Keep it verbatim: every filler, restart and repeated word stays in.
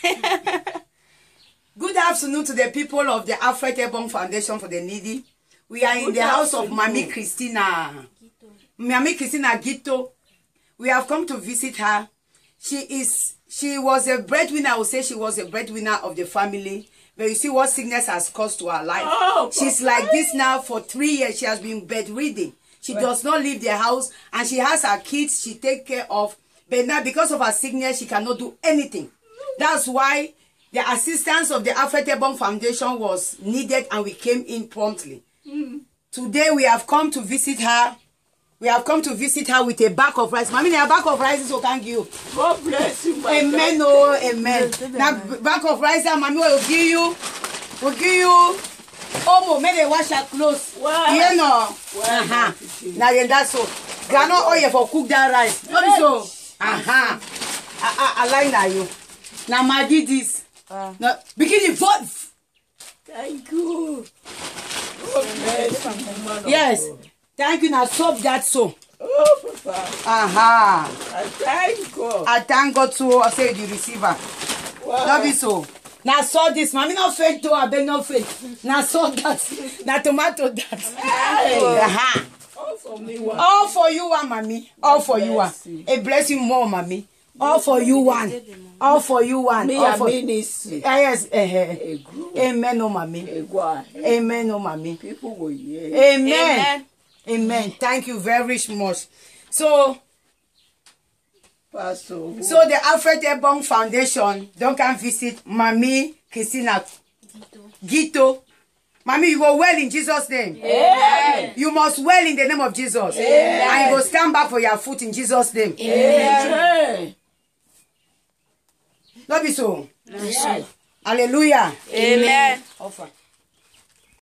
Good afternoon to the people of the Alfred Ebong Foundation for the Needy. We are in Good the house of Mami Christina. Mami Christina Gito. We have come to visit her. She is, she was a breadwinner. I would say she was a breadwinner of the family. But you see what sickness has caused to her life. Oh, She's like this now for three years. She has been bedridden. She well, does not leave the house, and she has her kids she take care of. But now, because of her sickness, she cannot do anything. That's why the assistance of the Alfred Ebong Foundation was needed, and we came in promptly. Mm. Today, we have come to visit her. We have come to visit her with a bag of rice. Mommy, a bag of rice is okay, thank you. God bless you, my Amen, oh, amen. Now, bag of rice, mommy will give you. Will give you. Omo, may they wash her clothes. Wow. You know. Wow. Uh-huh. Now, then that's so. Granola oil for cook that rice. Not so. Uh-huh. I, I, I like that you. Now, my did this. Uh. Now, begin the vote. Thank you. Oh, yes. Thank you. Now, soap that so. Oh, Papa. Aha. Uh-huh. I thank God. I thank God too. I say the receiver. Wow. Love you so. Now saw this, mommy not fake too, I beg not fake. Now saw that, now tomato that. Hey. Uh-huh. All for me one. All for you one, mommy. All for you one. A blessing more, mommy. All for you one. All for you one. Me All for ministry. Yes. Uh-huh. Amen, oh mommy. Amen, oh mommy. People will hear. Amen. Amen. Amen. Thank you very much. So. Pastor. So the Alfred Ebong Foundation don't come visit Mami Christina Gito. Mami, you go well in Jesus' name. Amen. You must well in the name of Jesus. Amen. And you go stand back for your foot in Jesus' name. Amen. Love you so. Yes. Hallelujah. Amen. Offer.